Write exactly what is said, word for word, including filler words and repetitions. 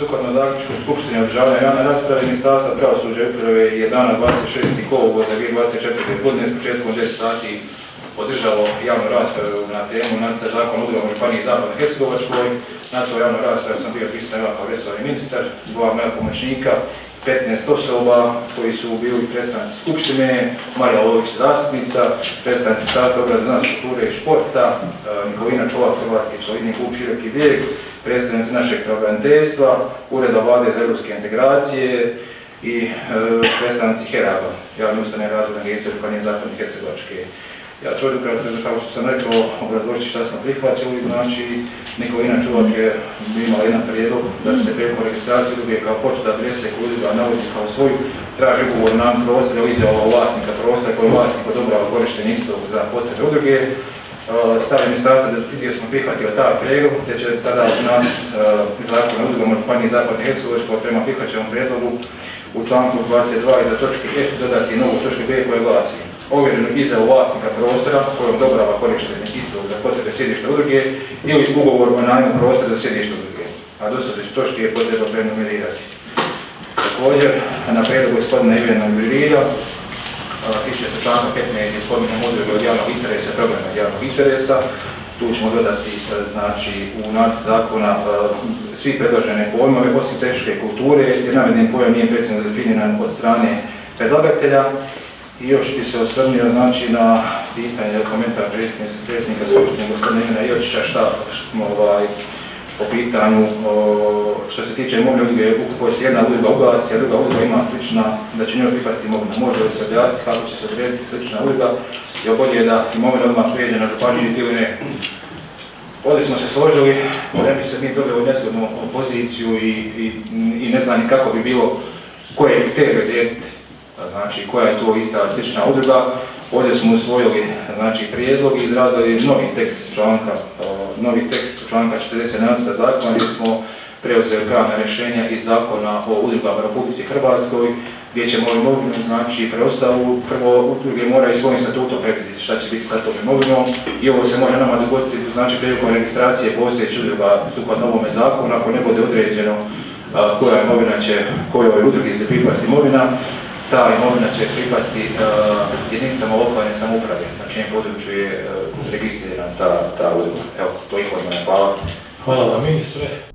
sukladno zaključku Skupštine održavanja javne rasprave Ministarstva pravosuđa i uprave je dana dvadeset šestog kolovoza dvije tisuće dvadeset četvrte. godine s početkom deset sati održalo javnu raspravu na temu Nacrta zakona o udrugama županiji Zapadno-hercegovačkoj. Na toj javnoj raspravi sam bio prisutan ja kao resorni ministar, dva moja pomoćnika, petnaest osoba koji su bili predstavnici Skupštine, Marija Lović zastupnica, predstavnici Ministarstva obrazovanja, znanosti, kulture i športa, Nikolina Čolak, Hrvatski čelidnik klub Široki Brijeg, predstavnici našeg pravobraniteljstva, Ureda Vlade za europske integracije i e, predstavnici HERAB-a, javne ustanove razvojne agencije županije Zapadno-hercegovačke. Ja ću ovdje ukratko, kao što sam rekao, obrazložiti šta smo prihvatili. Znači, Nikolina Čolak je imala jedan prijedlog da se preko registracije udruge kao portal adrese koju udruga navodi kao svoju traži ugovor nam prostor ili izjava vlasnika prostora koji vlasnik odobrava korištenje istog za potrebe udruge. Stav ministarstva gdje smo prihvatili taj prijedlog, te će sada nas zakon o udrugama županije Zapadno-hercegovačkoj prema prihvaćenom prijedlogu u članku dvadeset dva iza točke F dodati novu točku B koja glasi: ovjerenu izjavu vlasnika prostora koji odobrava korištenje istog za potrebe sjedišta udruge ili ugovor o najmu prostora za sjedište udruge, a dosadašnje točke je potrebno prenumerirati. Također, na prijedlog gospodina Ivana Virilja tiče se članka petnaest gdje spominjamo udruge od javnog interesa i problema od javnog interesa. Tu ćemo dodati, znači, u nacrt zakona svi predložene pojmove osim tehničke kulture, jer naveden pojam nije precizno definiran od strane predlagatelja. I još bi se osvrnio, znači, na pitanje komentar predsjednika Skupštine gospodina Ivana Jočića šta ovaj, po pitanju o, što se tiče imovine udruge u kojoj se jedna udruga uglasi, a druga udruga ima slična, da će njoj pripasti imovina. Može li se objasniti kako će se odrediti slična udruga, jer bolje je da imovina odmah prijeđe na županiju ili ne. Ovdje smo se složili, ne bi se mi doveli u nezgodnu poziciju i, i, i ne znam kako bi bilo koje je kriterije odrediti. Znači, koja je to ista slična udruga. Ovdje smo usvojili, znači, prijedlog i izradili novi tekst članka, novi tekst članka četrdeset nacrta zakona gdje smo preuzeli pravna rješenja iz zakona o udrugama u Republici Hrvatskoj, gdje ćemo imovinu, znači, preostalu, prvo udruge moraju svojim statutom predvidjeti šta će biti sa tom imovinom i ovo se može nama dogoditi, znači, prilikom registracije postojeće udruga sukladno ovome zakonu, ako ne bude određeno koja imovina će, kojoj udrugi se pripasti imovina, ta imovina će pripasti uh, jedinicama lokalne samouprave, na čijem području je uh, registrirana ta, ta udruga. Evo, to je od mene. Hvala. Hvala vam, ministre.